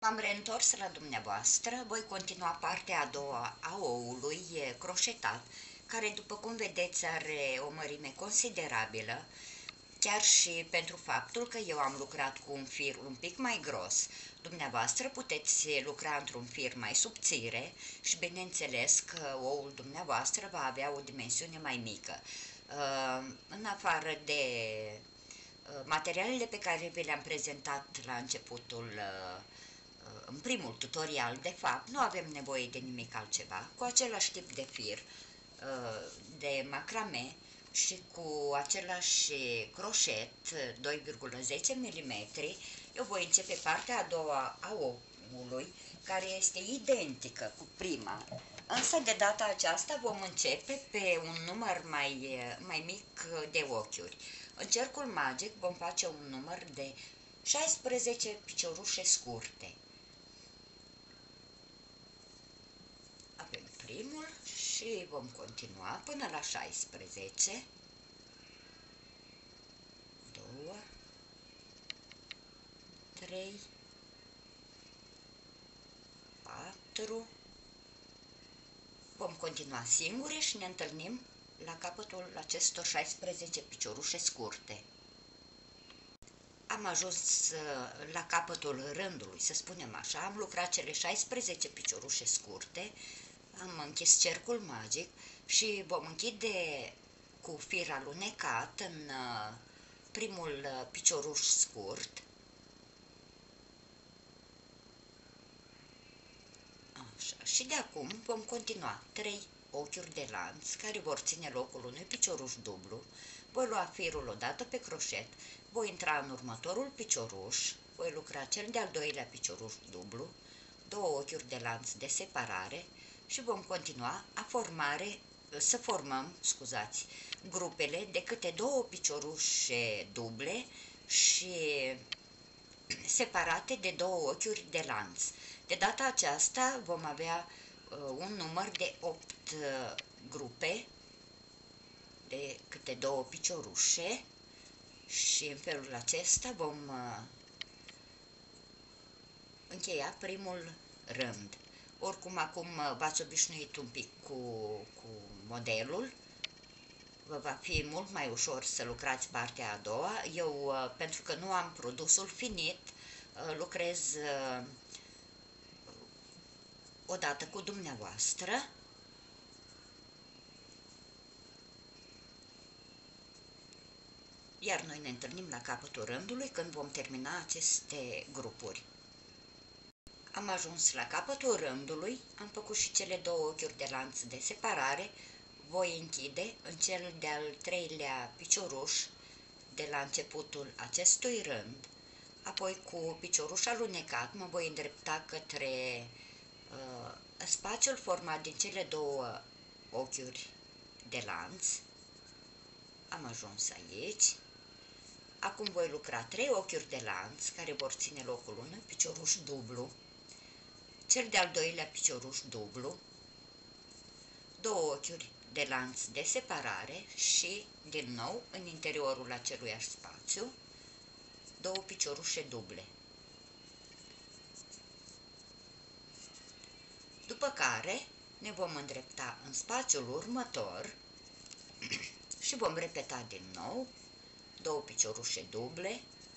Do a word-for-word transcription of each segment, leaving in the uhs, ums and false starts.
M-am reîntors la dumneavoastră, voi continua partea a doua a oului croșetat, care, după cum vedeți, are o mărime considerabilă, chiar și pentru faptul că eu am lucrat cu un fir un pic mai gros. Dumneavoastră puteți lucra într-un fir mai subțire și bineînțeles că oul dumneavoastră va avea o dimensiune mai mică. În afară de materialele pe care vi le-am prezentat la începutul în primul tutorial, de fapt, nu avem nevoie de nimic altceva. Cu același tip de fir de macrame și cu același croșet doi virgulă zece milimetri, eu voi începe partea a doua a oului, care este identică cu prima, însă de data aceasta vom începe pe un număr mai, mai mic de ochiuri. În cercul magic vom face un număr de șaisprezece piciorușe scurte. Avem primul și vom continua până la șaisprezece. doi, trei, patru. Vom continua singure și ne întâlnim la capătul acestor șaisprezece piciorușe scurte. Am ajuns la capătul rândului, să spunem așa, am lucrat cele șaisprezece piciorușe scurte, am închis cercul magic și vom închide cu fir alunecat în primul picioruș scurt. Așa. Și de acum vom continua trei ochiuri de lanț care vor ține locul unui picioruș dublu. Voi lua firul odată pe croșet, voi intra în următorul picioruș, voi lucra cel de-al doilea picioruș dublu, două ochiuri de lanț de separare și vom continua a formare, să formăm, scuzați, grupele de câte două piciorușe duble și separate de două ochiuri de lanț. De data aceasta vom avea uh, un număr de opt uh, grupe de câte două piciorușe și în felul acesta vom uh, încheia primul rând. Oricum, acum v-ați obișnuit un pic cu, cu modelul, vă va fi mult mai ușor să lucrați partea a doua. Eu, pentru că nu am produsul finit, lucrez odată cu dumneavoastră. Iar noi ne întâlnim la capătul rândului când vom termina aceste grupuri. Am ajuns la capătul rândului, am făcut și cele două ochiuri de lanț de separare, voi închide în cel de-al treilea picioruș de la începutul acestui rând, apoi cu picioruș alunecat mă voi îndrepta către uh, spațiul format din cele două ochiuri de lanț. Am ajuns aici. Acum voi lucra trei ochiuri de lanț care vor ține locul unui picioruș dublu, cel de-al doilea picioruș dublu, două ochiuri de lanț de separare și, din nou, în interiorul aceluiași spațiu, două piciorușe duble. După care ne vom îndrepta în spațiul următor și vom repeta din nou două piciorușe duble.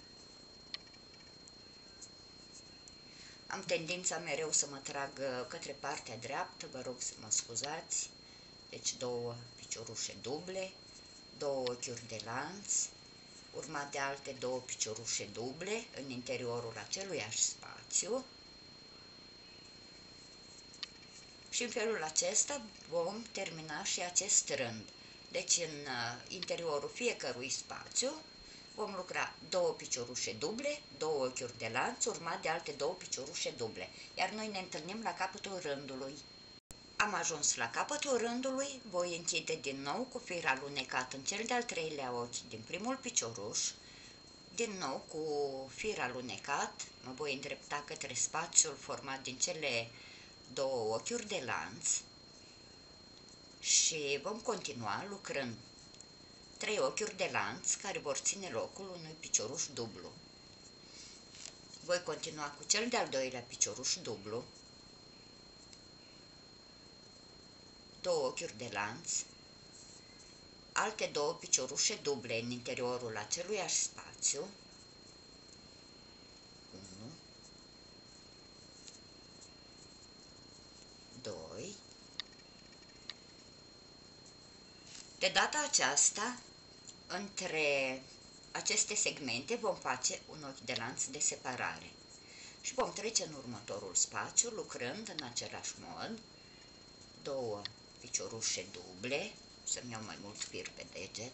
Am tendința mereu să mă trag către partea dreaptă, vă rog să mă scuzați. Deci două piciorușe duble, două ochiuri de lanț, urmat de alte două piciorușe duble în interiorul aceluiași spațiu. Și în felul acesta vom termina și acest rând. Deci în interiorul fiecărui spațiu vom lucra două piciorușe duble, două ochiuri de lanț, urmat de alte două piciorușe duble, iar noi ne întâlnim la capătul rândului. Am ajuns la capătul rândului, voi închide din nou cu fir alunecat în cel de-al treilea ochi din primul picioruș, din nou cu fir alunecat, mă voi îndrepta către spațiul format din cele două ochiuri de lanț și vom continua lucrând trei ochiuri de lanț care vor ține locul unui picioruș dublu. Voi continua cu cel de-al doilea picioruș dublu, două ochiuri de lanț, alte două piciorușe duble în interiorul aceluiași spațiu, unu, doi. De data aceasta, între aceste segmente vom face un ochi de lanț de separare și vom trece în următorul spațiu lucrând în același mod, două piciorușe duble, să-mi iau mai mult fir pe deget,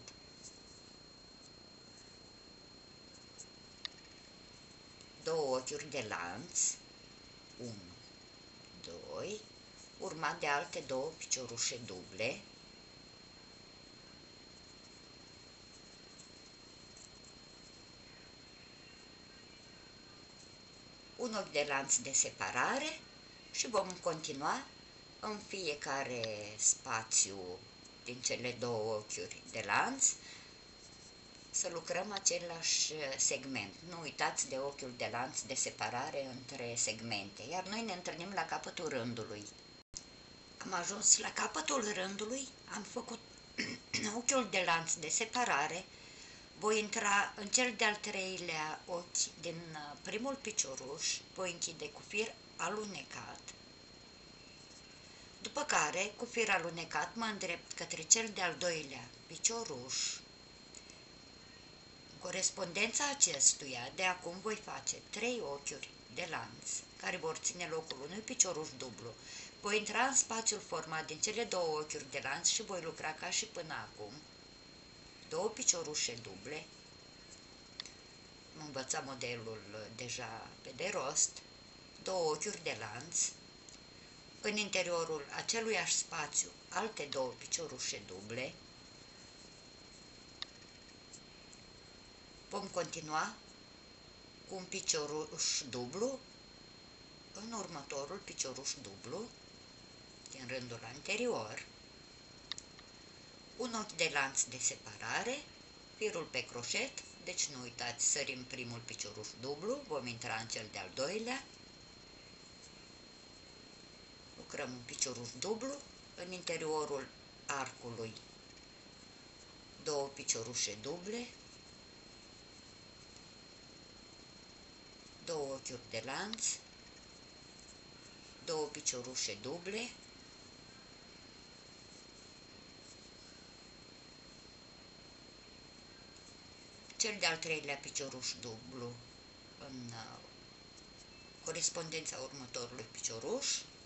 două ochiuri de lanț, unu, doi, urmat de alte două piciorușe duble, un ochi de lanț de separare și vom continua în fiecare spațiu din cele două ochiuri de lanț să lucrăm același segment. Nu uitați de ochiul de lanț de separare între segmente, iar noi ne întâlnim la capătul rândului. Am ajuns la capătul rândului, am făcut ochiul de lanț de separare, voi intra în cel de-al treilea ochi din primul picioruș, voi închide cu fir alunecat, după care, cu fir alunecat, mă îndrept către cel de-al doilea picioruș. În corespondența acestuia, de acum voi face trei ochiuri de lanț, care vor ține locul unui picioruș dublu. Voi intra în spațiul format din cele două ochiuri de lanț și voi lucra ca și până acum. Două piciorușe duble, am învățat modelul deja pe de rost, două ochiuri de lanț, în interiorul aceluiași spațiu alte două piciorușe duble, vom continua cu un picioruș dublu în următorul picioruș dublu din rândul anterior, un ochi de lanț de separare, firul pe croșet, deci nu uitați, sărim primul picioruș dublu, vom intra în cel de-al doilea, lucrăm un picioruș dublu, în interiorul arcului două piciorușe duble, două ochiuri de lanț, două piciorușe duble, cel de-al treilea picioruș dublu în uh, corespondența următorului picioruș.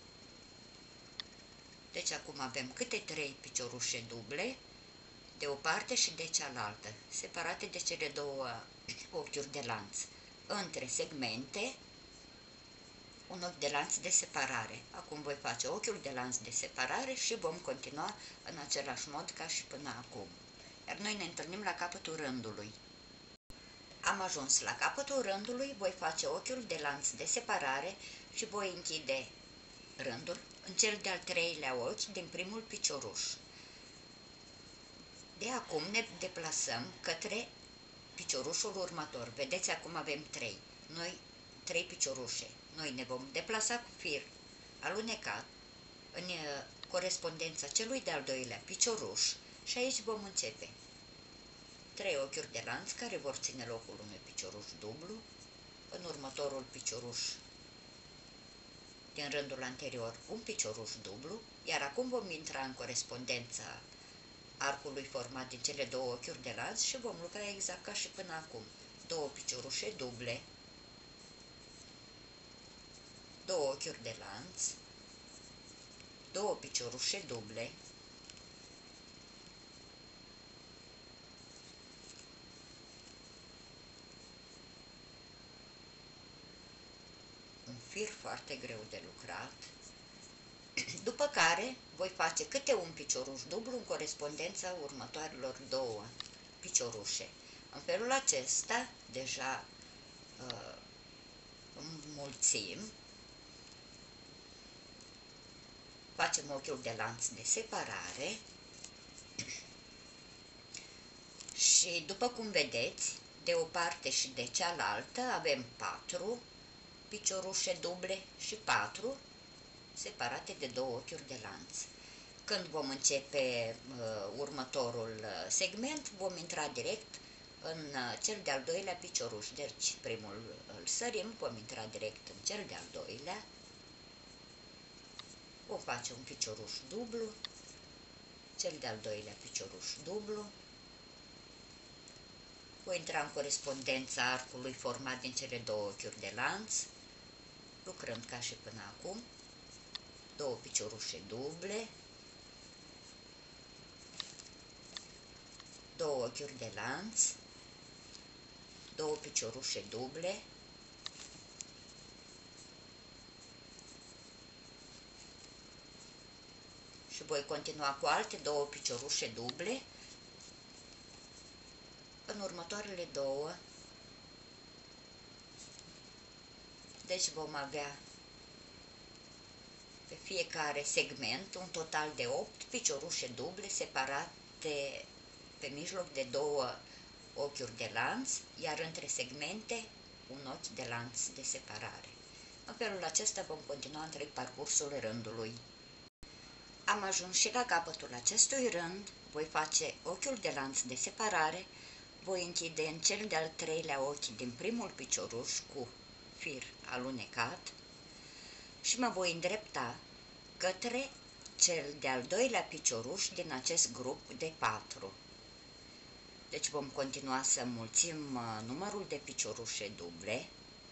Deci acum avem câte trei piciorușe duble, de o parte și de cealaltă, separate de cele două ochiuri de lanț. Între segmente, un ochi de lanț de separare. Acum voi face ochiul de lanț de separare și vom continua în același mod ca și până acum. Iar noi ne întâlnim la capătul rândului. Am ajuns la capătul rândului, voi face ochiul de lanț de separare și voi închide rândul în cel de-al treilea ochi din primul picioruș. De acum ne deplasăm către piciorușul următor. Vedeți, acum avem trei. Noi, trei piciorușe. Noi ne vom deplasa cu fir alunecat în corespondența celui de-al doilea picioruș și aici vom începe. Trei ochiuri de lanț care vor ține locul unui picioruș dublu, în următorul picioruș din rândul anterior un picioruș dublu, iar acum vom intra în corespondența arcului format din cele două ochiuri de lanț și vom lucra exact ca și până acum. Două piciorușe duble, două ochiuri de lanț, două piciorușe duble, un fir foarte greu de lucrat, după care voi face câte un picioruș dublu în corespondența următoarelor două piciorușe. În felul acesta, deja uh, înmulțim, facem ochiul de lanț de separare și, după cum vedeți, de o parte și de cealaltă avem patru piciorușe duble și patru separate de două ochiuri de lanț. Când vom începe uh, următorul segment, vom intra direct în uh, cel de-al doilea picioruș. Deci primul îl sărim, vom intra direct în cel de-al doilea, vom face un picioruș dublu, cel de-al doilea picioruș dublu, voi intra în corespondența arcului format din cele două ochiuri de lanț, lucrând ca și până acum, două piciorușe duble, două ochiuri de lanț, două piciorușe duble, și voi continua cu alte două piciorușe duble în următoarele două. Deci vom avea pe fiecare segment un total de opt piciorușe duble separate pe mijloc de două ochiuri de lanț, iar între segmente un ochi de lanț de separare. În felul acesta vom continua întreg parcursul rândului. Am ajuns și la capătul acestui rând, voi face ochiul de lanț de separare, voi închide în cel de-al treilea ochi din primul picioruș cu fir alunecat și mă voi îndrepta către cel de-al doilea picioruș din acest grup de patru. Deci vom continua să mulțim numărul de piciorușe duble.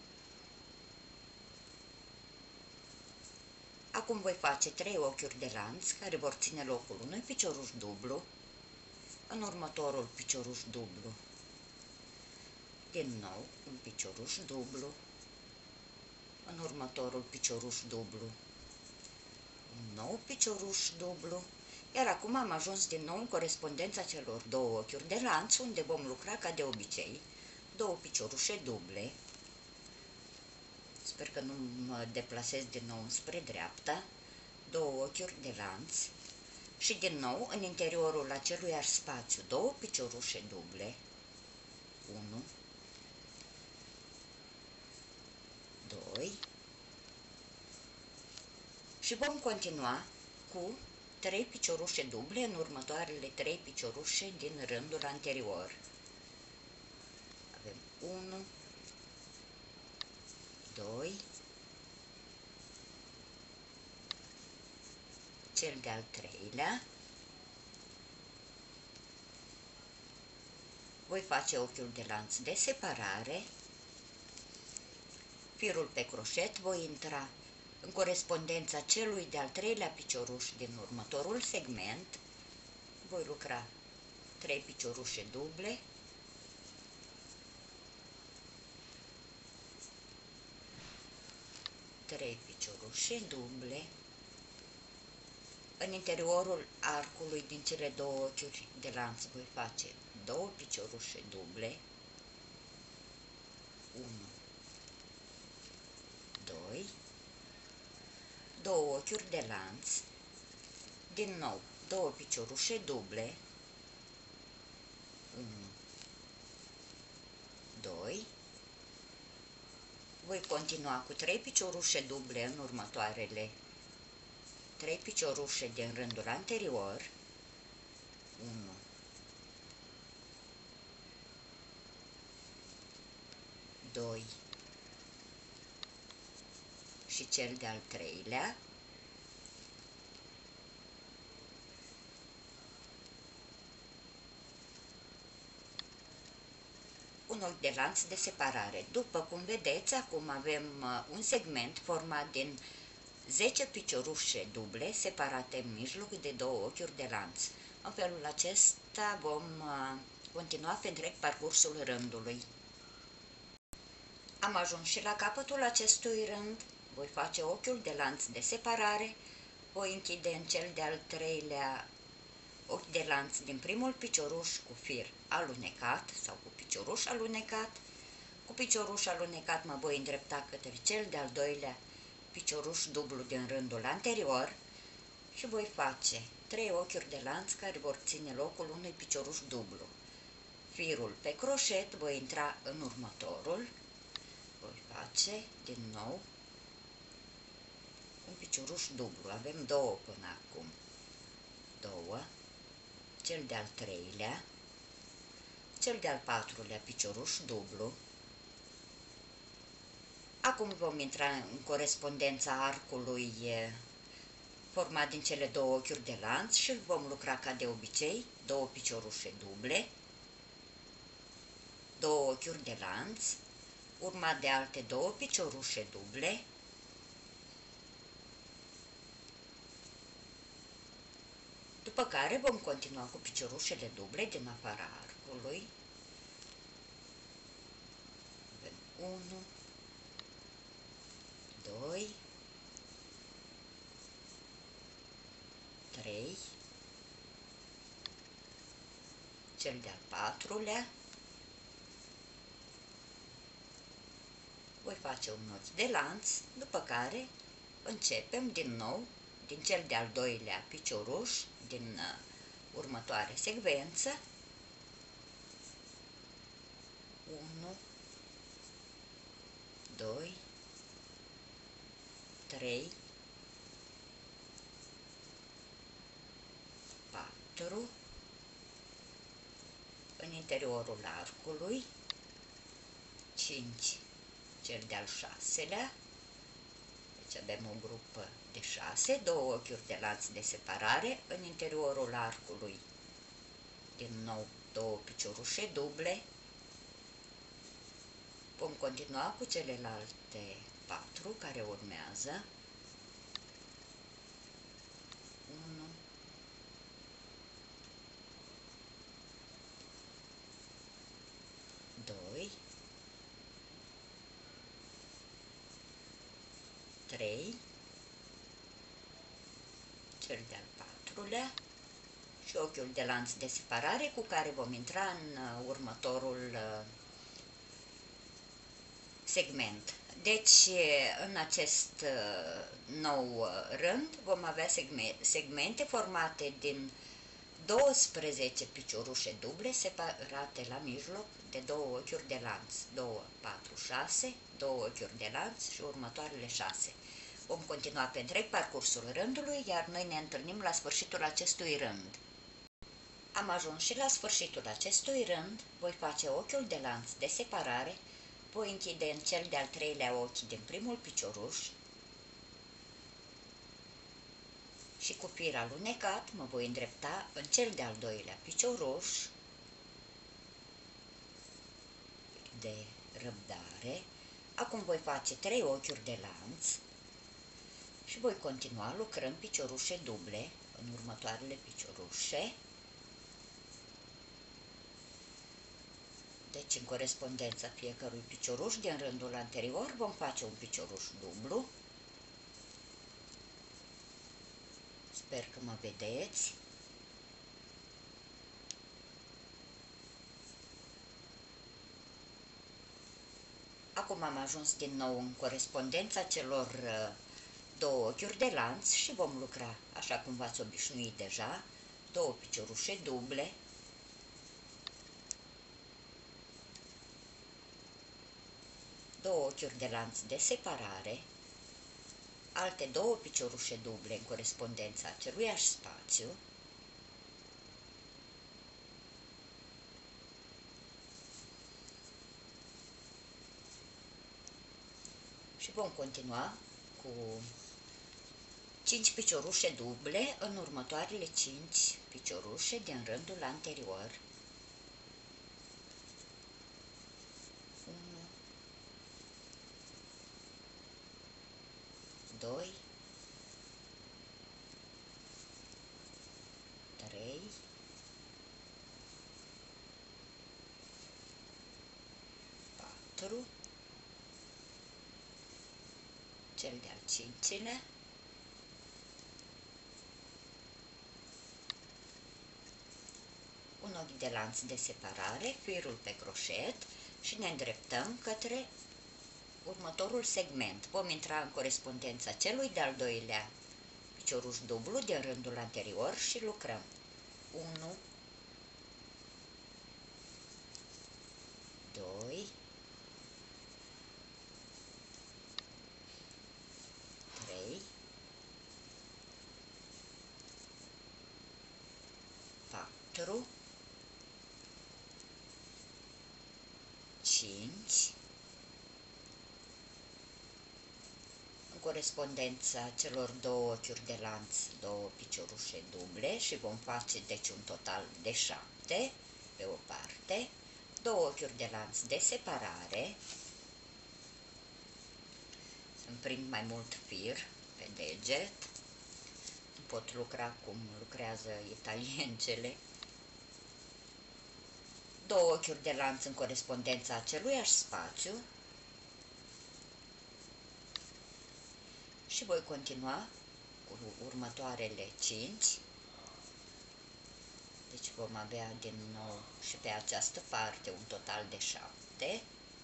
Acum voi face trei ochiuri de lanț care vor ține locul unui picioruș dublu, în următorul picioruș dublu, din nou un picioruș dublu, în următorul picioruș dublu, un nou picioruș dublu, iar acum am ajuns din nou în corespondența celor două ochiuri de lanț, unde vom lucra ca de obicei, două piciorușe duble. Sper că nu mă deplasez din nou spre dreapta, două ochiuri de lanț și din nou în interiorul aceluiași spațiu două piciorușe duble, unu, doi și vom continua cu trei piciorușe duble în următoarele trei piciorușe din rândul anterior. Avem unu, doi, cel de-al treilea, voi face ochiul de lanț de separare, firul pe croșet, voi intra în corespondența celui de-al treilea picioruș din următorul segment, voi lucra trei piciorușe duble, trei piciorușe duble, în interiorul arcului din cele două ochiuri de lanț voi face două piciorușe duble, unu, doi, două ochiuri de lanț, din nou două piciorușe duble, unu, doi, voi continua cu trei piciorușe duble în următoarele trei piciorușe din rândul anterior, unu, doi și cel de-al treilea, un ochi de lanț de separare. După cum vedeți, acum avem un segment format din zece piciorușe duble separate în mijloc de două ochiuri de lanț. În felul acesta vom continua pe întreg parcursul rândului. Am ajuns și la capătul acestui rând, voi face ochiul de lanț de separare, voi închide în cel de-al treilea ochi de lanț din primul picioruș cu fir alunecat sau cu picioruș alunecat. Cu picioruș alunecat mă voi îndrepta către cel de-al doilea picioruș dublu din rândul anterior și voi face trei ochiuri de lanț care vor ține locul unui picioruș dublu. Firul pe croșet voi intra în următorul, voi face face din nou un picioruș dublu. Avem două până acum. Două. Cel de-al treilea. Cel de-al patrulea picioruș dublu. Acum vom intra în corespondența arcului format din cele două ochiuri de lanț și vom lucra ca de obicei, două piciorușe duble, două ochiuri de lanț, urmat de alte două piciorușe duble, după care vom continua cu piciorușele duble din afara arcului. Avem unu, doi, trei, cel de-al patrulea, voi face un ochi de lanț, după care începem din nou din cel de-al doilea picioruș, din uh, următoare secvență, unu, doi, trei, patru, în interiorul arcului, cinci, cel de-al șaselea, deci avem o grupă de șase, două ochiuri de lanț de separare, în interiorul arcului, din nou două piciorușe duble. Vom continua cu celelalte patru care urmează. unu, doi, trei, cel de-al patrulea și ochiul de lanț de separare cu care vom intra în următorul segment. Deci, în acest nou rând vom avea segmente formate din douăsprezece piciorușe duble separate la mijloc de două ochiuri de lanț, doi, patru, șase, două ochiuri de lanț și următoarele șase. Vom continua pe întreg parcursul rândului, iar noi ne întâlnim la sfârșitul acestui rând. Am ajuns și la sfârșitul acestui rând, voi face ochiul de lanț de separare, voi închide în cel de-al treilea ochi din primul picioruș și cu fir alunecat mă voi îndrepta în cel de-al doilea picioruș de răbdare. Acum voi face trei ochiuri de lanț și voi continua lucrând piciorușe duble în următoarele piciorușe. Deci, în corespondența fiecărui picioruș din rândul anterior, vom face un picioruș dublu. Sper că mă vedeți. Acum am ajuns din nou în corespondența celor două ochiuri de lanț și vom lucra, așa cum v-ați obișnuit deja, două piciorușe duble, două ochiuri de lanț de separare, alte două piciorușe duble în corespondența aceluiași spațiu, și vom continua cu cinci piciorușe duble în următoarele cinci piciorușe din rândul anterior. unu, doi, trei, patru, cel de-al cincilea, un ochi de lanț de separare, firul pe croșet și ne îndreptăm către următorul segment. Vom intra în corespondența celui de-al doilea picioruș dublu din rândul anterior și lucrăm unu, doi, patru, cinci, în corespondența celor două ochiuri de lanț, două piciorușe duble și vom face deci un total de șapte pe o parte, două ochiuri de lanț de separare, îmi prind mai mult fir pe deget, pot lucra cum lucrează italiencele, două ochiuri de lanț în corespondența aceluiași spațiu și voi continua cu următoarele cinci, deci vom avea din nou și pe această parte un total de șapte.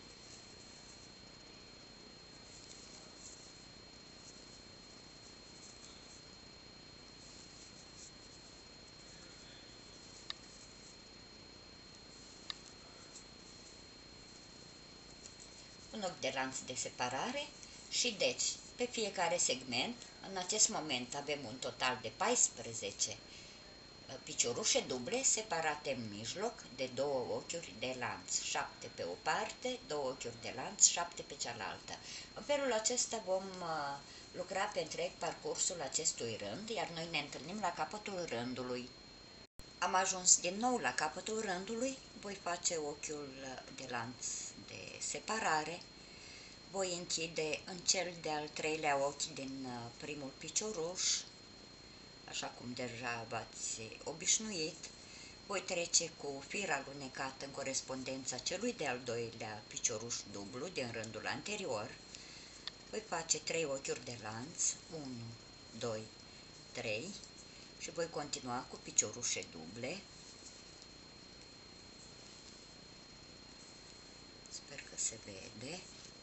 Un ochi de lanț de separare și deci pe fiecare segment, în acest moment avem un total de paisprezece piciorușe duble separate în mijloc de două ochiuri de lanț, șapte pe o parte, două ochiuri de lanț, șapte pe cealaltă. În felul acesta vom lucra pe întreg parcursul acestui rând, iar noi ne întâlnim la capătul rândului. Am ajuns din nou la capătul rândului, voi face ochiul de lanț de separare, voi închide în cel de-al treilea ochi din primul picioruș, așa cum deja v-ați obișnuit, voi trece cu fir alunecat în corespondența celui de-al doilea picioruș dublu din rândul anterior, voi face trei ochiuri de lanț, unu, doi, trei, și voi continua cu piciorușe duble. Sper că se vede.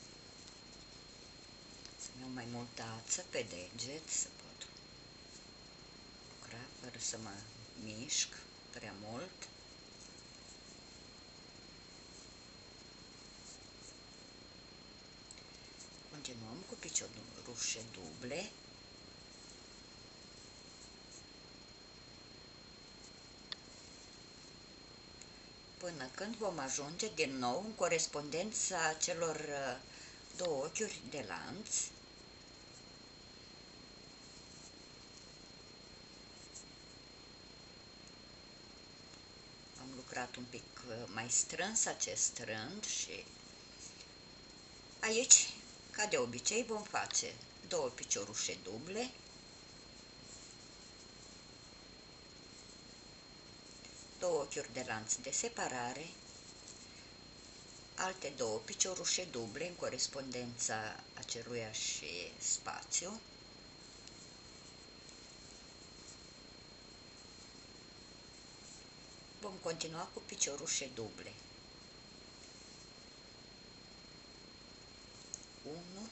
Să-mi iau mai multă ață pe deget, să pot lucra fără să mă mișc prea mult. Continuăm cu piciorușe duble. Până când vom ajunge din nou în corespondența celor două ochiuri de lanț. Am lucrat un pic mai strâns acest rând și aici, ca de obicei, vom face două piciorușe duble, două ochiuri de lanț de separare, alte două piciorușe duble în corespondența aceluiași spațiu, vom continua cu piciorușe duble. unu,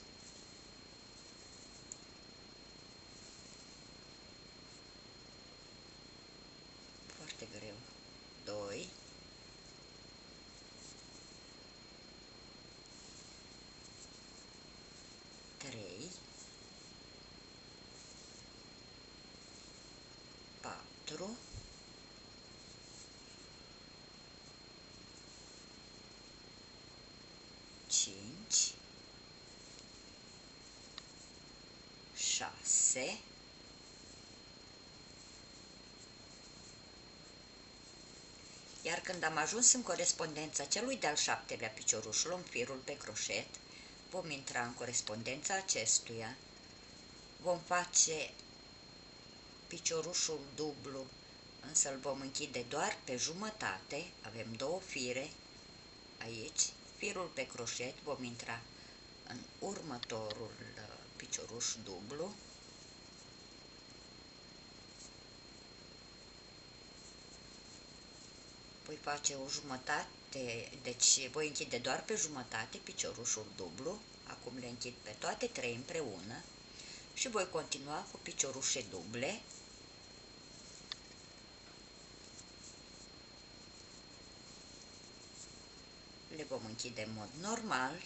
foarte greu, doi, trei, patru, cinci, șase, iar când am ajuns în corespondența celui de-al șaptelea picioruș, luăm firul pe croșet, vom intra în corespondența acestuia, vom face piciorușul dublu, însă îl vom închide doar pe jumătate, avem două fire aici, firul pe croșet, vom intra în următorul picioruș dublu, voi face o jumătate, deci voi închide doar pe jumătate piciorușul dublu, acum le închid pe toate trei împreună și voi continua cu piciorușe duble. Le vom închide în mod normal.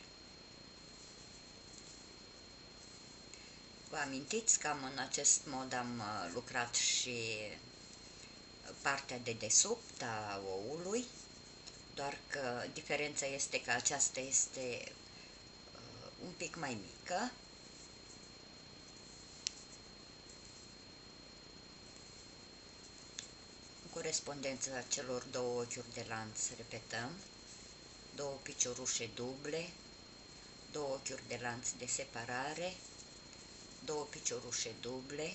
Vă amintiți că în acest mod am lucrat și partea de desubt a oului, doar că diferența este că aceasta este uh, un pic mai mică. În corespondența celor două ochiuri de lanț, repetăm, două piciorușe duble, două ochiuri de lanț de separare, două piciorușe duble,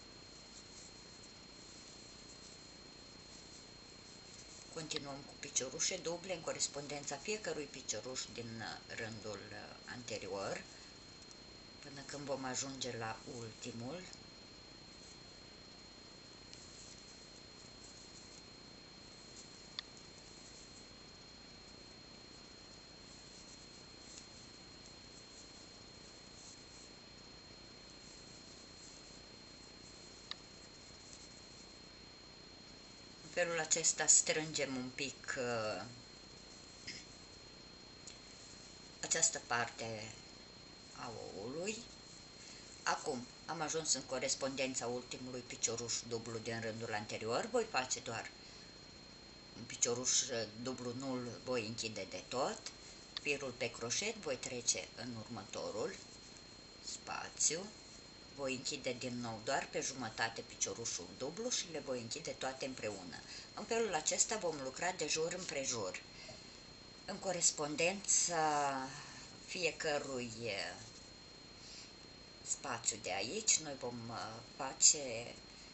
continuăm cu piciorușe duble în corespondența fiecărui picioruș din rândul anterior, până când vom ajunge la ultimul. În felul acesta strângem un pic uh, această parte a oului. Acum am ajuns în corespondența ultimului picioruș dublu din rândul anterior. Voi face doar un picioruș dublu, nu-l voi închide de tot. Firul pe croșet voi trece în următorul spațiu. Voi închide din nou doar pe jumătate piciorușul dublu și le voi închide toate împreună. În felul acesta vom lucra de jur împrejur. În corespondența fiecărui spațiu de aici, noi vom face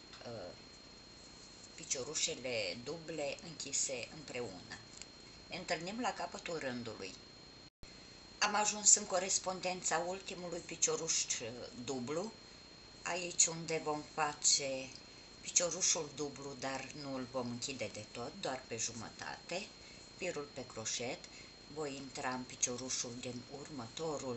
piciorușele duble închise împreună. Ne întâlnim la capătul rândului. Am ajuns în corespondența ultimului picioruș dublu, aici unde vom face piciorușul dublu, dar nu îl vom închide de tot, doar pe jumătate, firul pe croșet, voi intra în piciorușul din următorul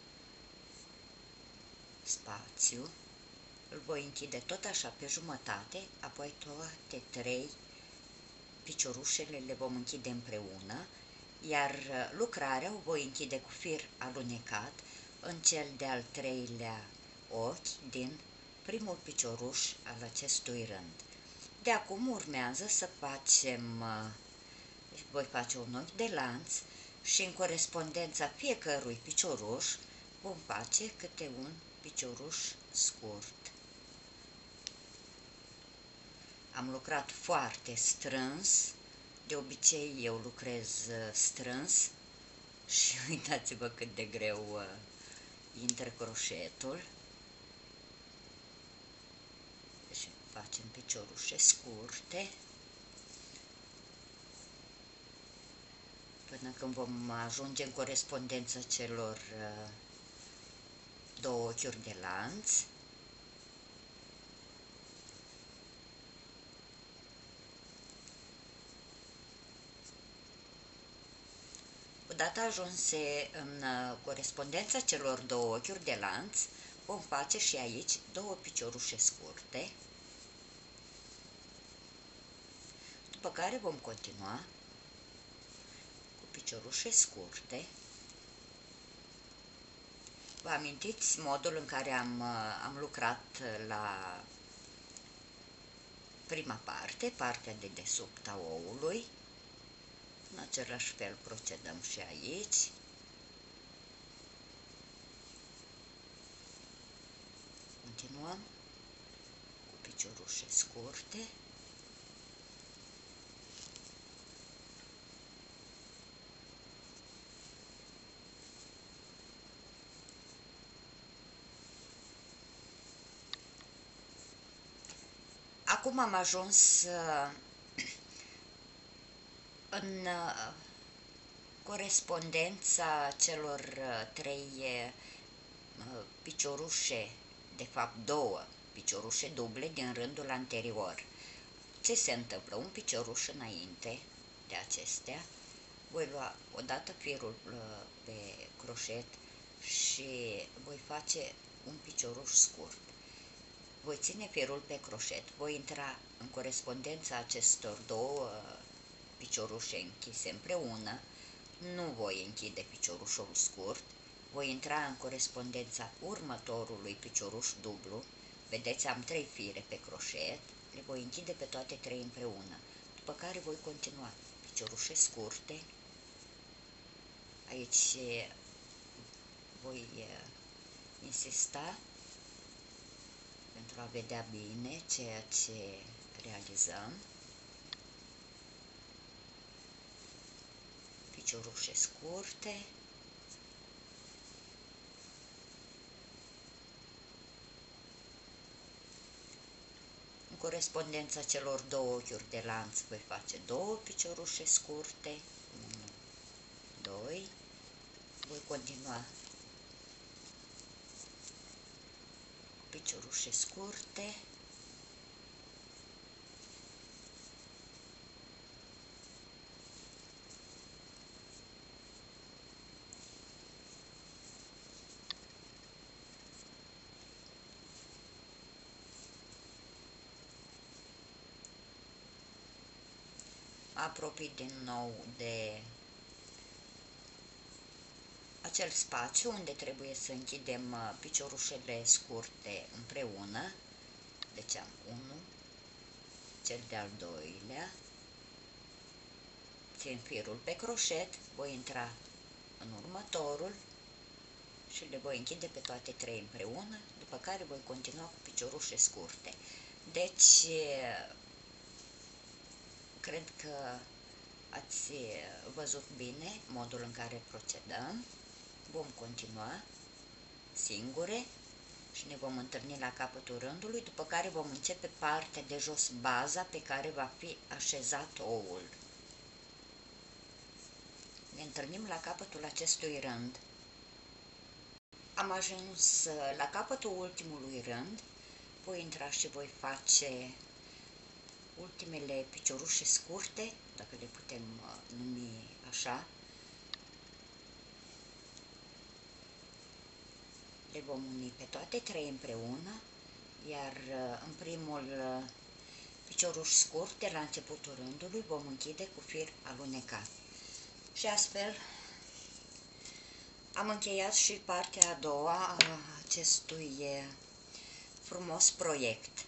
spațiu, îl voi închide tot așa pe jumătate, apoi toate trei piciorușele le vom închide împreună, iar lucrarea o voi închide cu fir alunecat în cel de-al treilea ochi din primul picioruș al acestui rând. De acum urmează să facem, voi face un ochi de lanț și în corespondența fiecărui picioruș vom face câte un picioruș scurt. Am lucrat foarte strâns, de obicei eu lucrez strâns și uitați-vă cât de greu intră croșetul. Deci facem piciorușe scurte până când vom ajunge în corespondența celor două ochiuri de lanț. Odată ajunse în corespondența celor două ochiuri de lanț, vom face și aici două piciorușe scurte, după care vom continua cu piciorușe scurte. Vă amintiți modul în care am, am lucrat la prima parte, partea de desubt a oului? În același fel procedăm și aici. Continuăm cu piciorușe scurte. Acum am ajuns în corespondența celor trei piciorușe, de fapt două piciorușe duble din rândul anterior. Ce se întâmplă? Un picioruș înainte de acestea, voi lua odată firul pe croșet și voi face un picioruș scurt. Voi ține firul pe croșet, voi intra în corespondența acestor două piciorușe închise împreună, nu voi închide piciorușul scurt, voi intra în corespondența următorului picioruș dublu, vedeți, am trei fire pe croșet, Le voi închide pe toate trei împreună, după care voi continua piciorușe scurte. Aici voi insista pentru a vedea bine ceea ce realizăm. Piciorușe scurte. În corespondența celor două ochiuri de lanț voi face două piciorușe scurte. unu, doi. Voi continua piciorușe scurte. Apropii din nou de acel spațiu unde trebuie să închidem piciorușele scurte împreună. Deci am unu, cel de-al doilea, țin firul pe croșet, voi intra în următorul și le voi închide pe toate trei împreună, după care voi continua cu piciorușe scurte. Deci, cred că ați văzut bine modul în care procedăm. Vom continua singure și ne vom întâlni la capătul rândului, după care vom începe partea de jos, baza pe care va fi așezat oul. Ne întâlnim la capătul acestui rând. Am ajuns la capătul ultimului rând, voi intra și voi face ultimele piciorușe scurte, dacă le putem numi așa. Le vom uni pe toate trei împreună, iar în primul picioruș scurt, de la începutul rândului, vom închide cu fir alunecat. Și astfel am încheiat și partea a doua a acestui frumos proiect.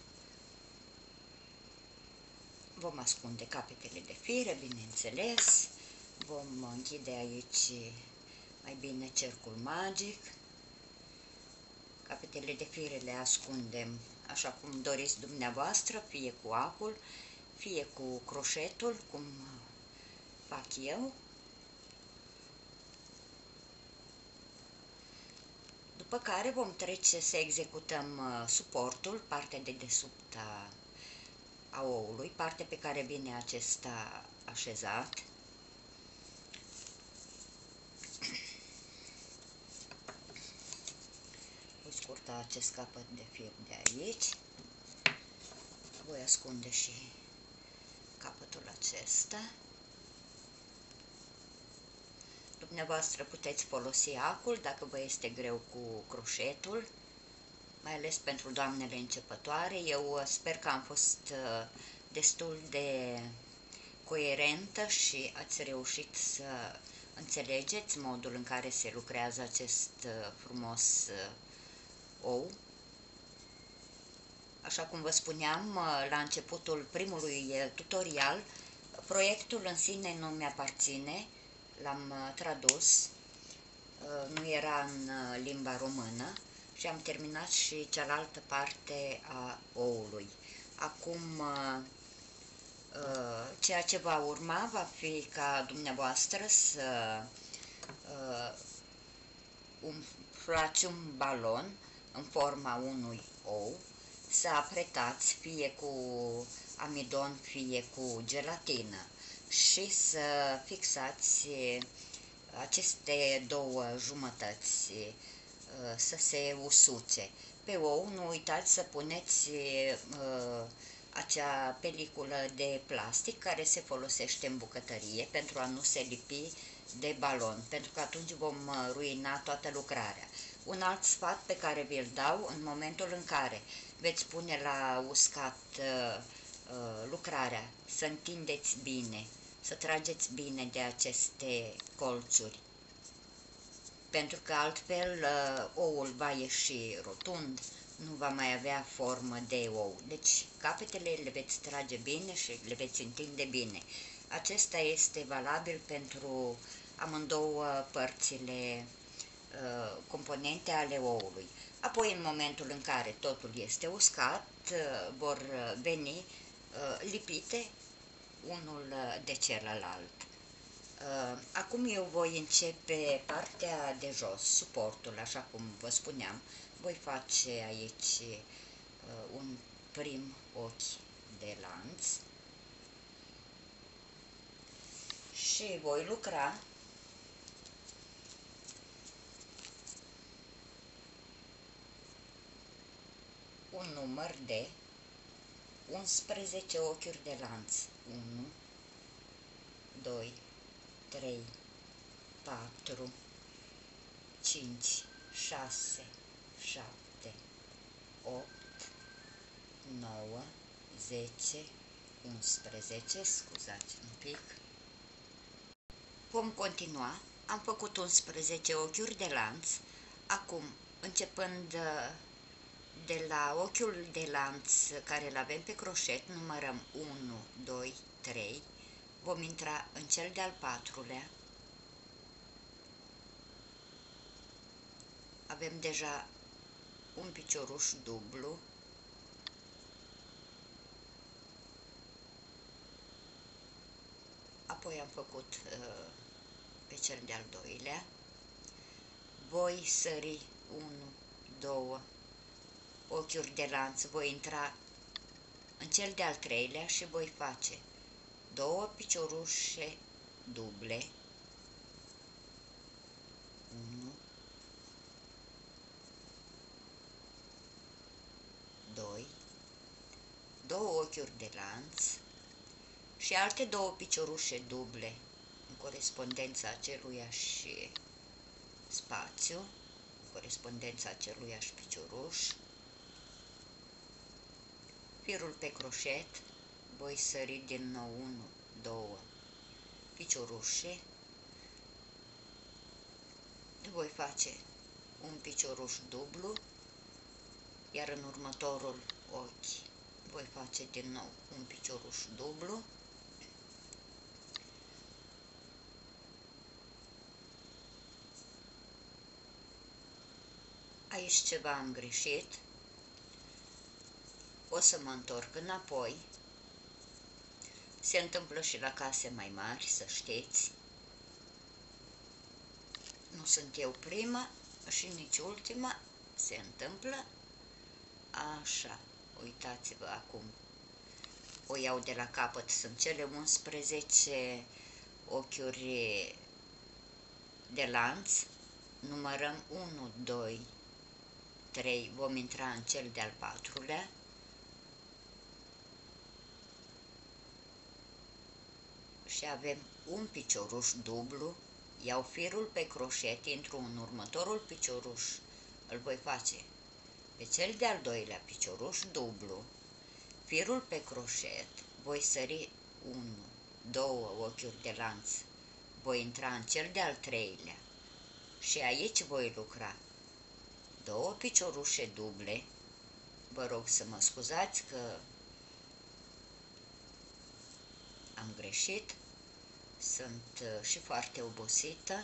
Vom ascunde capetele de fire, bineînțeles, vom închide aici mai bine cercul magic. Capetele de fire le ascundem așa cum doriți dumneavoastră, fie cu acul, fie cu croșetul, cum fac eu. După care vom trece să executăm suportul, partea de desubt a, a oului, partea pe care vine acesta așezat. Voi scurta acest capăt de fir de aici. Voi ascunde și capătul acesta. Dumneavoastră puteți folosi acul dacă vă este greu cu croșetul, mai ales pentru doamnele începătoare. Eu sper că am fost destul de coerentă și ați reușit să înțelegeți modul în care se lucrează acest frumos ou. Așa cum vă spuneam la începutul primului tutorial, proiectul în sine nu mi-aparține, l-am tradus, nu era în limba română și am terminat și cealaltă parte a oului. Acum, ceea ce va urma va fi ca dumneavoastră să umflați un balon în forma unui ou, să apretați fie cu amidon, fie cu gelatină și să fixați aceste două jumătăți să se usuce. Pe ou nu uitați să puneți uh, acea peliculă de plastic care se folosește în bucătărie pentru a nu se lipi de balon, pentru că atunci vom ruina toată lucrarea. Un alt sfat pe care vi-l dau în momentul în care veți pune la uscat uh, uh, lucrarea, să întindeți bine, să trageți bine de aceste colțuri. pentru că altfel uh, oul va ieși rotund, nu va mai avea formă de ou. Deci capetele le veți trage bine și le veți întinde bine. Acesta este valabil pentru amândouă părțile uh, componente ale oului. Apoi, în momentul în care totul este uscat, uh, vor veni uh, lipite unul de celălalt. Acum eu voi începe partea de jos, suportul, așa cum vă spuneam. Voi face aici un prim ochi de lanț și voi lucra un număr de unsprezece ochiuri de lanț. unu, doi, trei, patru, cinci, șase, șapte, opt, nouă, zece, unsprezece, scuzați un pic. Vom continua. Am făcut unsprezece ochiuri de lanț. Acum, începând de la ochiul de lanț care îl avem pe croșet, numărăm unu, doi, trei, vom intra în cel de-al patrulea. Avem deja un picioruș dublu. Apoi am făcut uh, pe cel de-al doilea. Voi sări unu, doi ochiuri de lanț, voi intra în cel de-al treilea și voi face două piciorușe duble, unu, doi, două ochiuri de lanț și alte două piciorușe duble în corespondența aceluiași spațiu, în corespondența aceluiași picioruș. Firul pe croșet, voi sări din nou unu, doi piciorușe, voi face un picioruș dublu, iar în următorul ochi voi face din nou un picioruș dublu. Aici ceva am greșit, o să mă întorc înapoi. Se întâmplă și la case mai mari, să știți. Nu sunt eu prima și nici ultima, se întâmplă. Așa, uitați-vă acum. O iau de la capăt, sunt cele unsprezece ochiuri de lanț. Numărăm unu, doi, trei, vom intra în cel de-al patrulea. Și avem un picioruș dublu, iau firul pe croșet, intru în următorul picioruș, îl voi face pe cel de-al doilea picioruș dublu, firul pe croșet, voi sări unu, doi ochiuri de lanț, voi intra în cel de-al treilea și aici voi lucra două piciorușe duble. Vă rog să mă scuzați că am greșit. Sunt și foarte obosită.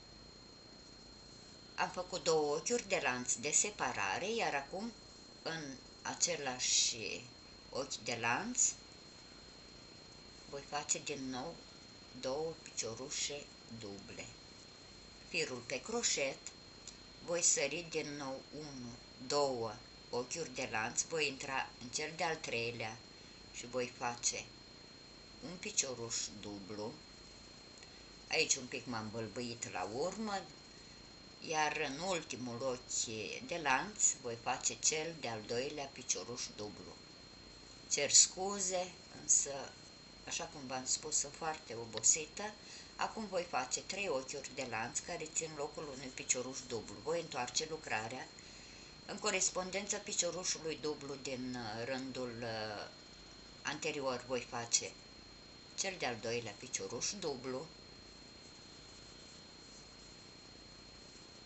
Am făcut două ochiuri de lanț de separare, iar acum în același ochi de lanț voi face din nou două piciorușe duble. Firul pe croșet, voi sări din nou unu, doi ochiuri de lanț, voi intra în cel de-al treilea și voi face un picioruș dublu. Aici un pic m-am bălbâit la urmă, iar în ultimul ochi de lanț voi face cel de-al doilea picioruș dublu. Cer scuze, însă, așa cum v-am spus, sunt foarte obosită. Acum voi face trei ochiuri de lanț care țin locul unui picioruș dublu. Voi întoarce lucrarea în corespondența piciorușului dublu din rândul anterior. Voi face cel de-al doilea picioruș dublu,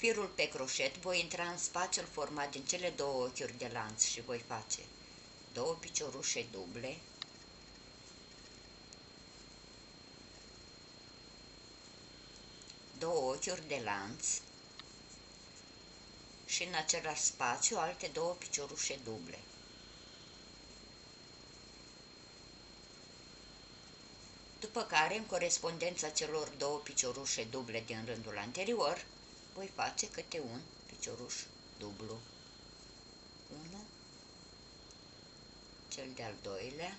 firul pe croșet voi intra în spațiul format din cele două ochiuri de lanț și voi face două piciorușe duble, două ochiuri de lanț și în același spațiu alte două piciorușe duble. După care, în corespondența celor două piciorușe duble din rândul anterior, voi face câte un picioruș dublu. unu, cel de-al doilea,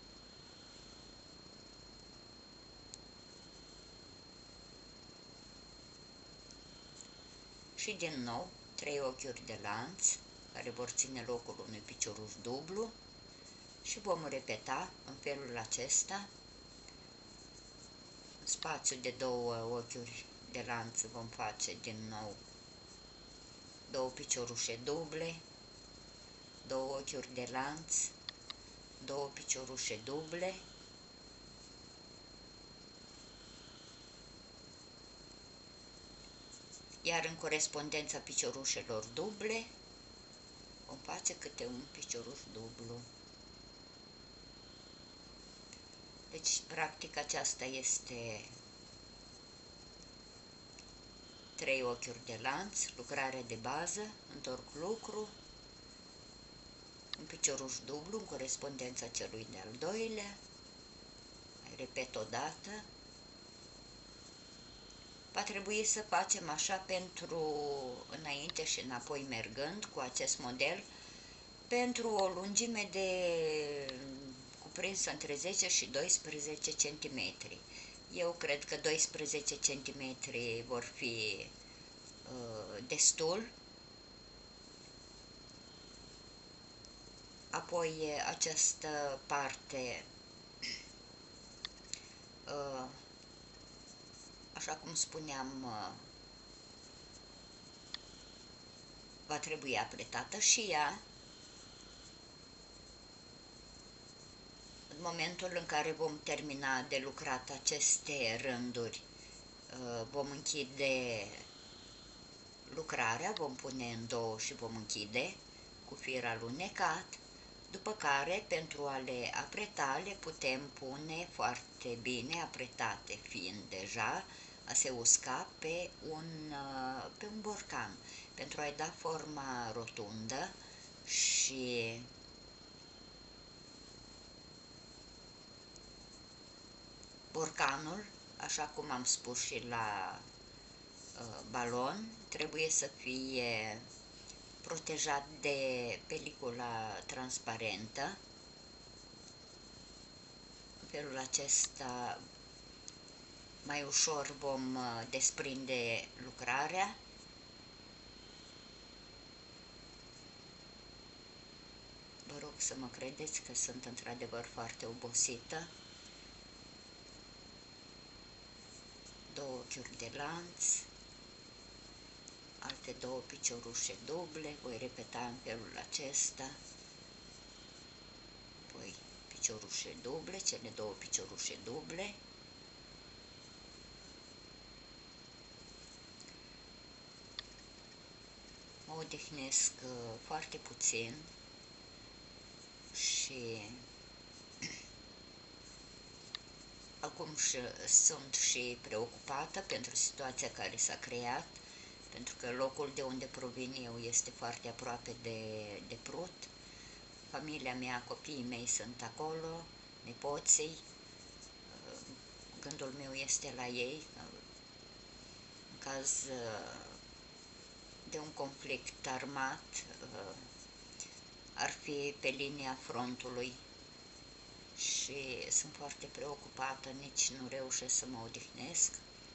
și din nou trei ochiuri de lanț care vor ține locul unui picioruș dublu și vom repeta în felul acesta. În spațiu de două ochiuri de lanț vom face din nou două piciorușe duble, două ochiuri de lanț, două piciorușe duble, iar în corespondența piciorușelor duble vom face câte un picioruș dublu. Deci, practic, aceasta este trei ochiuri de lanț, lucrare de bază, întorc lucru, un picioruș dublu în corespondența celui de-al doilea, mai repet o dată. Va trebui să facem așa pentru înainte și înapoi mergând cu acest model pentru o lungime de cuprinsă între zece și doisprezece centimetri. Eu cred că doisprezece centimetri vor fi uh, destul. Apoi această parte, uh, așa cum spuneam, uh, va trebui apretată și ea. În momentul în care vom termina de lucrat aceste rânduri, vom închide lucrarea, vom pune în două și vom închide cu fir alunecat, după care, pentru a le apreta, le putem pune foarte bine apretate, fiind deja a se usca pe un, pe un borcan, pentru a-i da forma rotundă și borcanul, așa cum am spus și la uh, balon, trebuie să fie protejat de pelicula transparentă. În felul acesta mai ușor vom uh, desprinde lucrarea. Vă rog să mă credeți că sunt într-adevăr foarte obosită. Două ochiuri de lanț, alte două piciorușe duble, voi repeta în felul acesta, apoi piciorușe duble, cele două piciorușe duble, mă odihnesc foarte puțin și acum și, sunt și preocupată pentru situația care s-a creat, pentru că locul de unde provin eu este foarte aproape de, de Prut. Familia mea, copiii mei sunt acolo, nepoții, gândul meu este la ei, în caz de un conflict armat, ar fi pe linia frontului și sunt foarte preocupată, nici nu reușesc să mă odihnesc.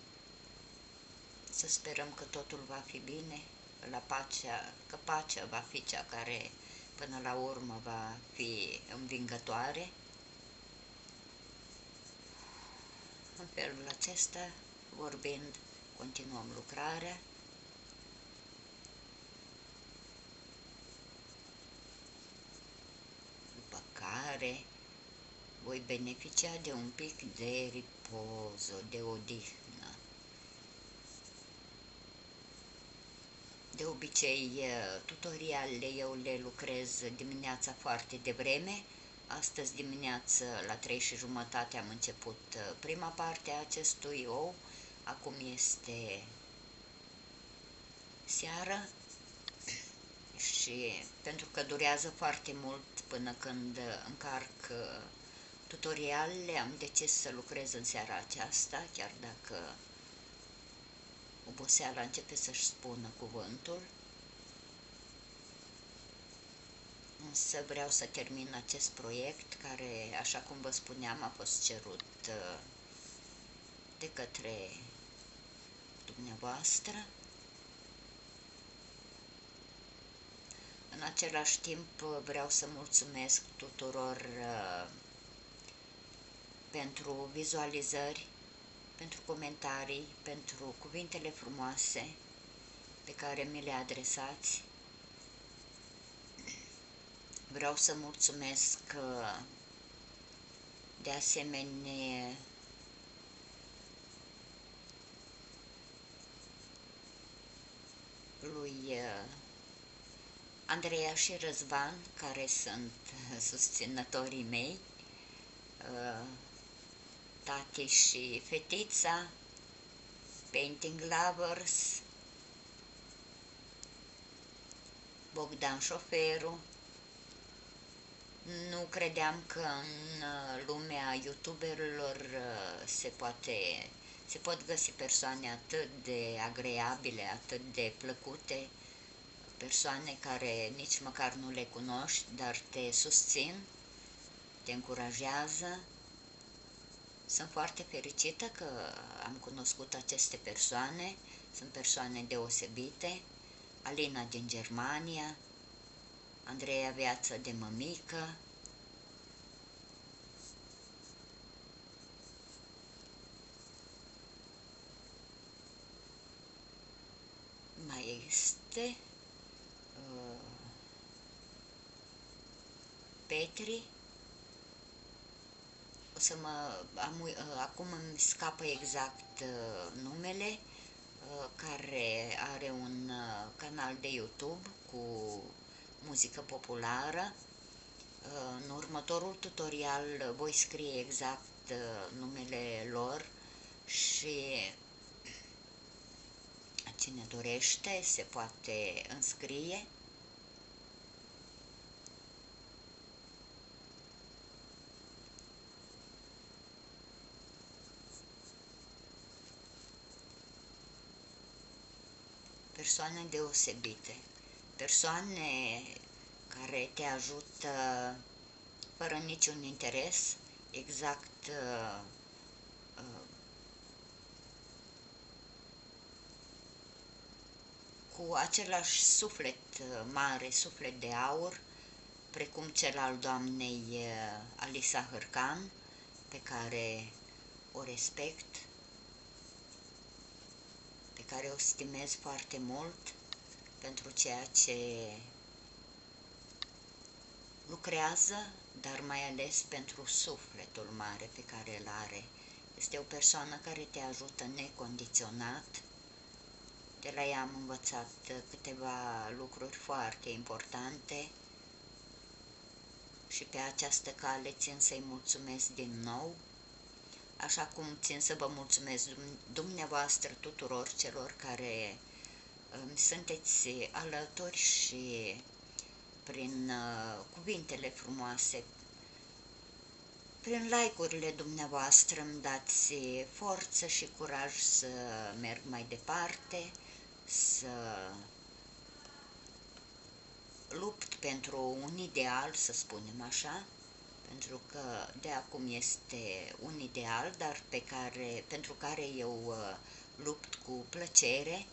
Să sperăm că totul va fi bine, la pacea, că pacea va fi cea care până la urmă va fi învingătoare. În felul acesta, vorbind, continuăm lucrarea. După care voi beneficia de un pic de ripozo, de odihnă. De obicei, tutorialele eu le lucrez dimineața foarte devreme. Astăzi dimineață la trei și jumătate am început prima parte a acestui ou. Acum este seară și pentru că durează foarte mult până când încarc tutorialele, am decis să lucrez în seara aceasta, chiar dacă oboseala începe să-și spună cuvântul. Însă vreau să termin acest proiect care, așa cum vă spuneam, a fost cerut de către dumneavoastră. În același timp vreau să mulțumesc tuturor uh, pentru vizualizări, pentru comentarii, pentru cuvintele frumoase pe care mi le adresați. Vreau să mulțumesc uh, de asemenea lui uh, Andreea și Răzvan, care sunt susținătorii mei, uh, tati și fetița, Painting Lovers, Bogdan șoferul. Nu credeam că în lumea youtuberilor se, poate, se pot găsi persoane atât de agreabile, atât de plăcute, persoane care nici măcar nu le cunoști, dar te susțin, te încurajează. Sunt foarte fericită că am cunoscut aceste persoane, sunt persoane deosebite. Alina din Germania, Andreea Viață de Mămică, mai este uh, Petri. O să mă, am, uh, acum îmi scapă exact uh, numele, uh, care are un uh, canal de YouTube cu muzică populară. Uh, în următorul tutorial voi scrie exact uh, numele lor și cine dorește se poate înscrie. Persoane deosebite, persoane care te ajută fără niciun interes, exact uh, uh, cu același suflet mare, suflet de aur, precum cel al doamnei uh, Alisa Hârcan, pe care o respect, pe care o stimez foarte mult pentru ceea ce lucrează, dar mai ales pentru sufletul mare pe care îl are. Este o persoană care te ajută necondiționat. De la ea am învățat câteva lucruri foarte importante și pe această cale țin să-i mulțumesc din nou, așa cum țin să vă mulțumesc dumneavoastră tuturor celor care îmi sunteți alături și prin uh, cuvintele frumoase, prin like-urile dumneavoastră îmi dați forță și curaj să merg mai departe, să lupt pentru un ideal, să spunem așa, pentru că de acum este un ideal, dar pe care, pentru care eu uh, lupt cu plăcere.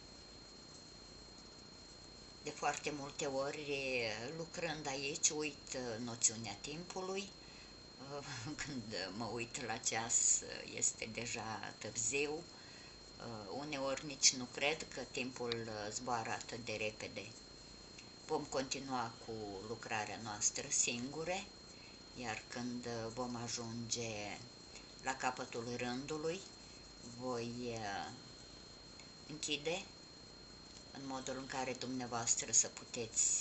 De foarte multe ori, lucrând aici, uit noțiunea timpului. Când mă uit la ceas, este deja târziu. Uneori nici nu cred că timpul zboară atât de repede. Vom continua cu lucrarea noastră singure, iar când vom ajunge la capătul rândului, voi închide în modul în care dumneavoastră să puteți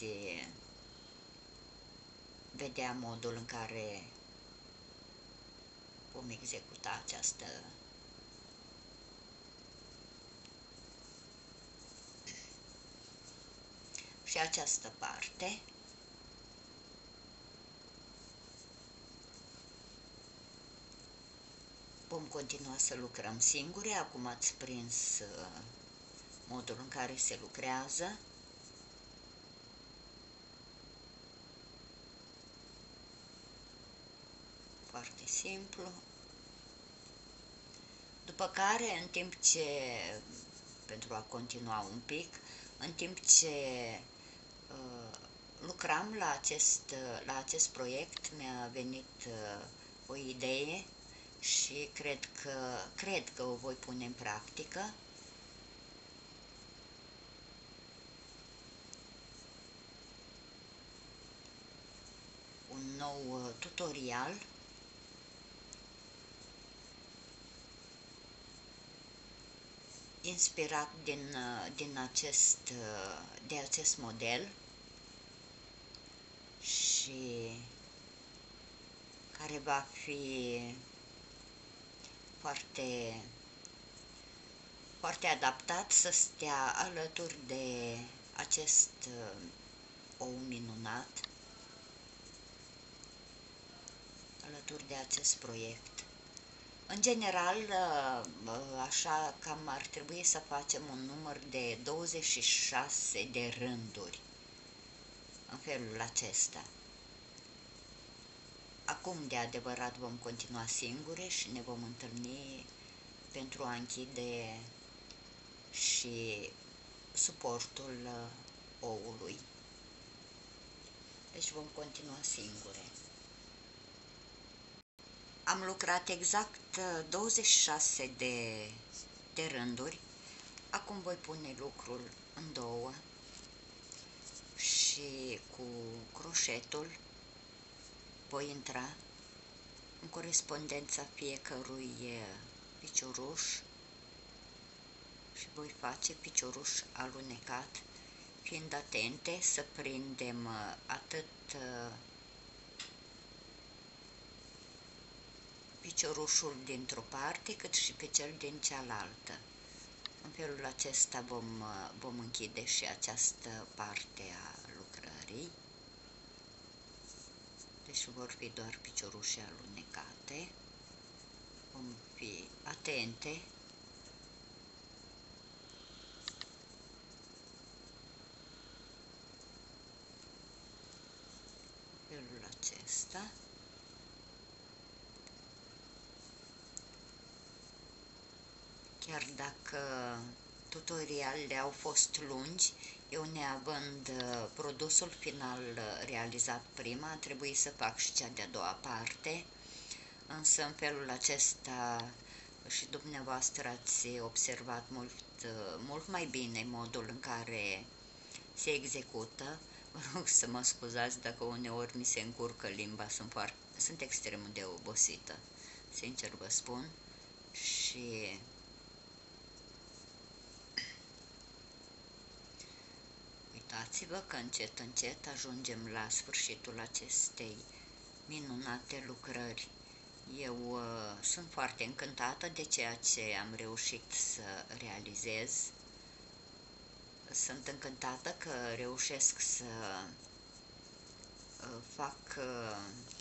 vedea modul în care vom executa această și această parte. Vom continua să lucrăm singure. Acum ați prins modul în care se lucrează. Foarte simplu. După care, în timp ce, pentru a continua un pic, în timp ce uh, lucram la acest, la acest proiect, mi-a venit uh, o idee și cred că, cred că o voi pune în practică. Un nou uh, tutorial inspirat din, uh, din acest, uh, de acest model și care va fi foarte, foarte adaptat să stea alături de acest uh, ou minunat, alături de acest proiect. În general, așa cam ar trebui să facem un număr de douăzeci și șase de rânduri în felul acesta. Acum, de adevărat, vom continua singure și ne vom întâlni pentru a închide și suportul oului. Deci vom continua singure. Am lucrat exact douăzeci și șase de, de rânduri. Acum voi pune lucrul în două și cu croșetul voi intra în corespondența fiecărui picioruș și voi face picioruș alunecat, fiind atente să prindem atât piciorușul dintr-o parte cât și pe cel din cealaltă. În felul acesta vom, vom închide și această parte a lucrării. Deci vor fi doar piciorușe alunecate. Vom fi atente în felul acesta. Chiar dacă tutorialele au fost lungi, eu neavând produsul final realizat prima, a trebuit să fac și cea de-a doua parte, însă în felul acesta și dumneavoastră ați observat mult, mult mai bine modul în care se execută. Vă rog să mă scuzați dacă uneori mi se încurcă limba, sunt, foarte, sunt extrem de obosită, sincer vă spun, și uitați-vă că încet, încet ajungem la sfârșitul acestei minunate lucrări. Eu uh, sunt foarte încântată de ceea ce am reușit să realizez. Sunt încântată că reușesc să uh, fac uh,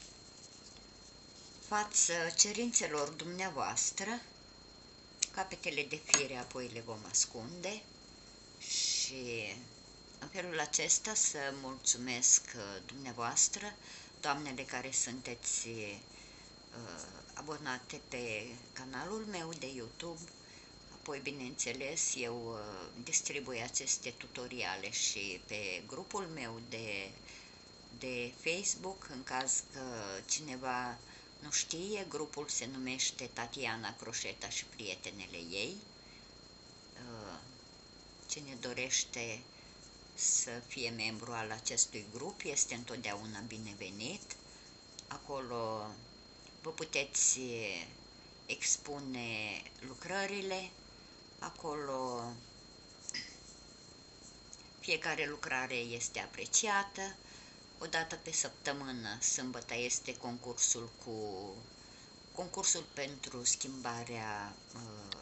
față cerințelor dumneavoastră. Capetele de fire apoi le vom ascunde și în felul acesta să mulțumesc dumneavoastră, doamnele care sunteți uh, abonate pe canalul meu de YouTube. Apoi, bineînțeles, eu uh, distribui aceste tutoriale și pe grupul meu de, de Facebook, în caz că cineva nu știe, grupul se numește Tatiana Croșeta și prietenele ei. Uh, cine dorește să fie membru al acestui grup este întotdeauna binevenit. Acolo vă puteți expune lucrările, acolo Fiecare lucrare este apreciată. O dată pe săptămână, sâmbătă, este concursul cu concursul pentru schimbarea uh,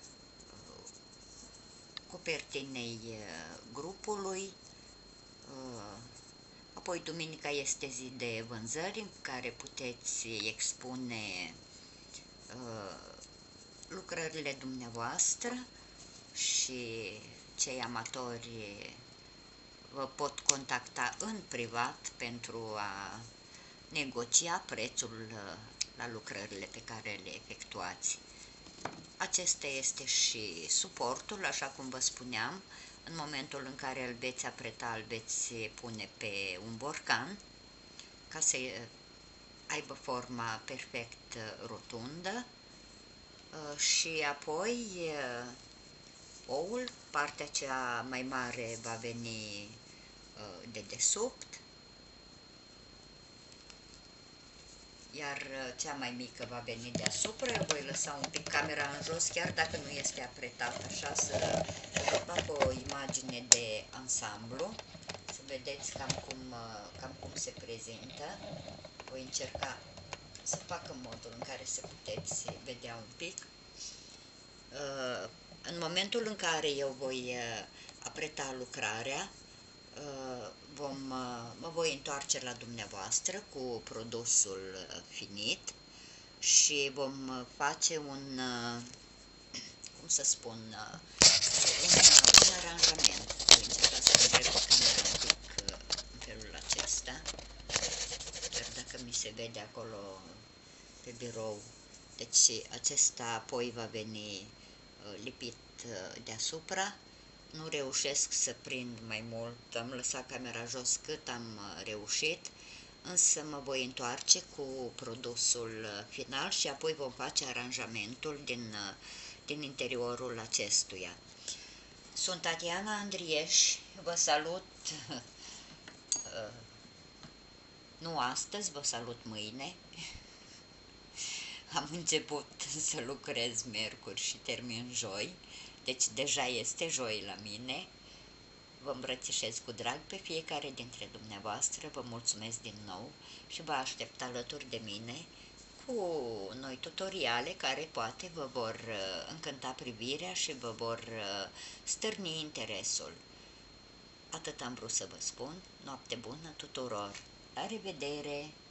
copertinei uh, grupului. Uh, apoi duminica este zi de vânzări în care puteți expune uh, lucrările dumneavoastră și cei amatori vă pot contacta în privat pentru a negocia prețul la lucrările pe care le efectuați. Acesta este și suportul, așa cum vă spuneam, în momentul în care îl veți apreta, îl veți pune pe un borcan, ca să aibă forma perfect rotundă, și apoi oul, partea cea mai mare va veni de desubt, iar cea mai mică va veni deasupra. Eu voi lăsa un pic camera în jos, chiar dacă nu este apretat, așa, să vă fac o imagine de ansamblu, să vedeți cam cum, cam cum se prezintă. Voi încerca să fac în modul în care se puteți vedea un pic. În momentul în care eu voi apreta lucrarea, vom, mă voi întoarce la dumneavoastră cu produsul finit și vom face un, cum să spun, un, un aranjament. Voi încerca să îndrept camera un pic în felul acesta, chiar dacă mi se vede acolo pe birou. Deci acesta apoi va veni lipit deasupra. Nu reușesc să prind mai mult, am lăsat camera jos cât am reușit, însă mă voi întoarce cu produsul final și apoi vom face aranjamentul din, din interiorul acestuia. Sunt Tatiana Andrieș, vă salut, nu astăzi, vă salut mâine. Am început să lucrez miercuri și termin joi, deci deja este joi la mine. Vă îmbrățișez cu drag pe fiecare dintre dumneavoastră, vă mulțumesc din nou și vă aștept alături de mine cu noi tutoriale care poate vă vor încânta privirea și vă vor stârni interesul. Atât am vrut să vă spun. Noapte bună tuturor! La revedere!